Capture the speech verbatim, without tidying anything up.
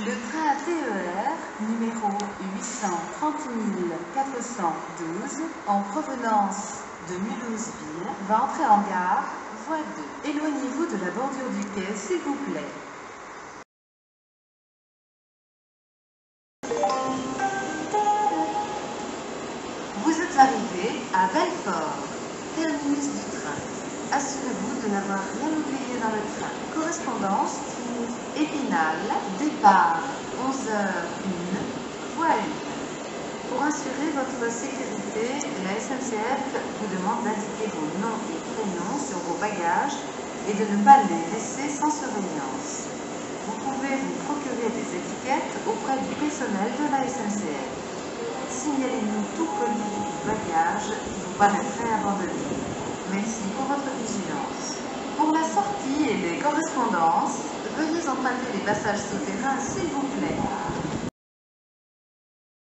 Le train T E R numéro huit cent trente mille quatre cent douze en provenance de Mulhouse-Ville va entrer en gare, voie deux. Éloignez-vous de la bordure du quai, s'il vous plaît. Vous êtes arrivé à Belfort, terminus du train. Assurez-vous de n'avoir rien oublié dans le train. Correspondance, Épinal, départ onze heures une, voie une. Pour assurer votre sécurité, la S N C F vous demande d'indiquer vos noms et prénoms sur vos bagages et de ne pas les laisser sans surveillance. Vous pouvez vous procurer des étiquettes auprès du personnel de la S N C F. Signalez-nous tout colis ou bagage qui vous paraîtrait abandonné. Merci pour votre vigilance. Pour la sortie et les correspondances, veuillez emprunter les passages souterrains, s'il vous plaît.